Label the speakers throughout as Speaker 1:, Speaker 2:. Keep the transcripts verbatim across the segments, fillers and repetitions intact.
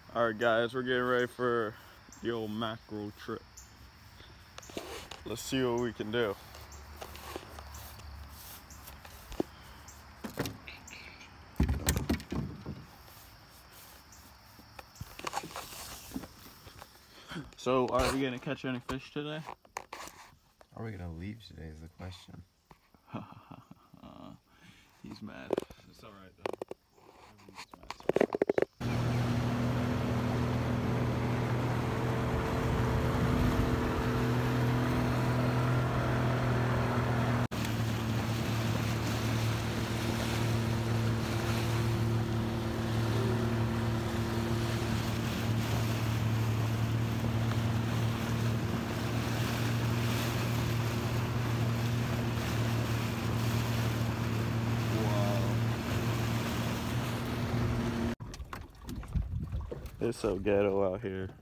Speaker 1: Alright guys, we're getting ready for the old mackerel trip. Let's see what we can do. So, are we gonna catch any fish today?
Speaker 2: Are we gonna leave today is the question.
Speaker 1: He's mad. It's alright though. It's so ghetto out here.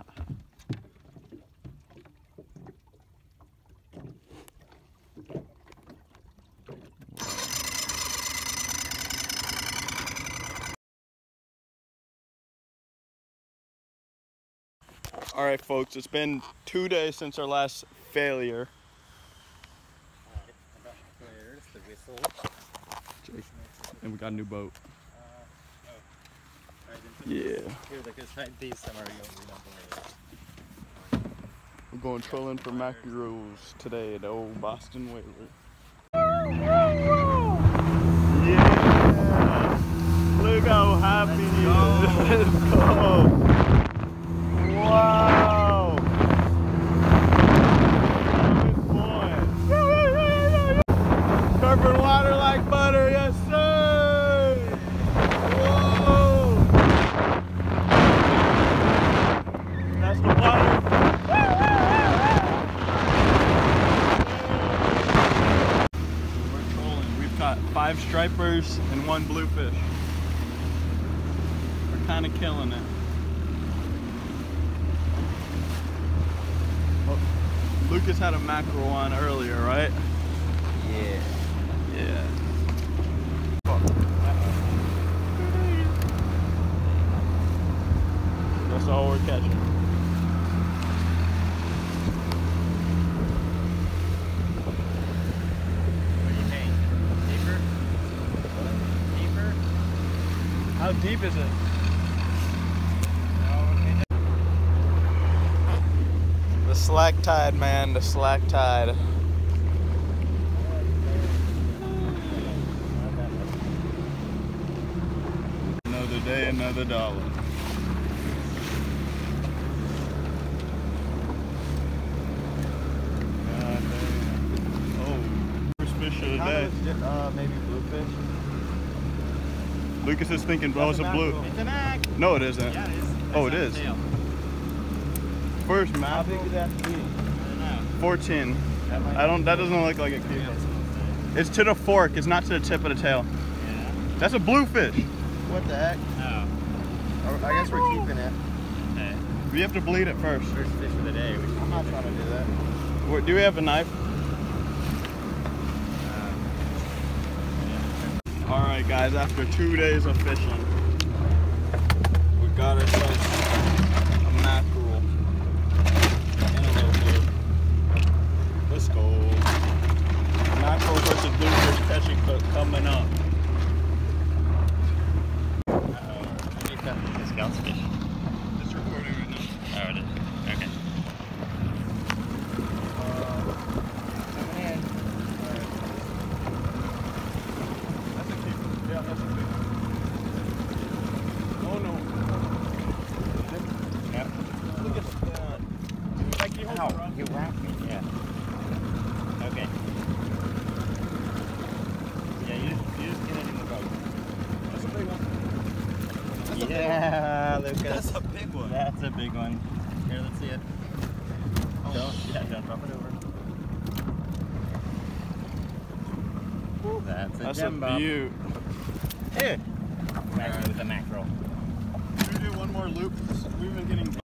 Speaker 1: All right, folks, it's been two days since our last failure.
Speaker 3: There's the whistle.
Speaker 1: And we got a new boat. Yeah.
Speaker 3: Here, look, it's right these somewhere.
Speaker 1: We're going trolling for mackerels today at the old Boston Whaler. Yeah! Look how happy he is. Let's go! Wow! Good boy. Surfing water like butter, yes sir! Whoa! That's the water. We're trolling. We've got five stripers and one bluefish. We're kind of killing it. Oh, Lucas had a mackerel on earlier, right?
Speaker 2: Yeah.
Speaker 1: Yeah. That's all we're catching.
Speaker 3: What do you think? Deeper? Deeper?
Speaker 1: How deep is it? The slack tide, man, the slack tide. Another day, another dollar. God damn. Oh, first fish of the day.
Speaker 2: Uh, maybe bluefish.
Speaker 1: Lucas is thinking, oh, it's a blue.
Speaker 3: It's a mac.
Speaker 1: No, it isn't.
Speaker 3: Yeah, it is.
Speaker 1: Oh, it is.
Speaker 3: Tail.
Speaker 1: First
Speaker 2: How
Speaker 1: mackerel.
Speaker 2: big would that be?
Speaker 3: I don't know.
Speaker 1: fourteen.
Speaker 2: That might
Speaker 1: I don't. That doesn't look like a cute. It's to the fork. It's not to the tip of the tail.
Speaker 3: Yeah.
Speaker 1: That's a bluefish.
Speaker 2: What the heck?
Speaker 3: Oh.
Speaker 2: I guess we're keeping it.
Speaker 3: Okay.
Speaker 1: We have to bleed it first.
Speaker 3: First fish of the day. We should
Speaker 2: I'm not trying to do that.
Speaker 1: Where- Do we have a knife?
Speaker 3: Uh,
Speaker 1: All right, guys. After two days of fishing, we got ourselves a mackerel and a little blue. Let's go. Mackerel versus bluefish catching co- coming up.
Speaker 3: The scouts fish.
Speaker 1: It's recording right now.
Speaker 3: Oh, it is. Okay.
Speaker 2: Coming in.
Speaker 1: That's a keeper. Yeah, that's a big one. Oh no.
Speaker 3: Yep.
Speaker 1: Look at that. Like you hold
Speaker 3: Ow,
Speaker 1: the rod.
Speaker 3: you whacked me. Yeah. Okay. Yeah, you just, you just get it in the boat.
Speaker 1: That's a big one.
Speaker 3: Yeah, Lucas.
Speaker 1: That's a big one.
Speaker 3: That's a big one. Here, let's see it.
Speaker 1: Oh.
Speaker 3: Don't, yeah, don't drop it over. That's a
Speaker 1: That's
Speaker 3: gem
Speaker 1: a
Speaker 3: bomb.
Speaker 1: beaut.
Speaker 3: Here. Mackerel with a mackerel.
Speaker 1: Should we do one more loop? We've been getting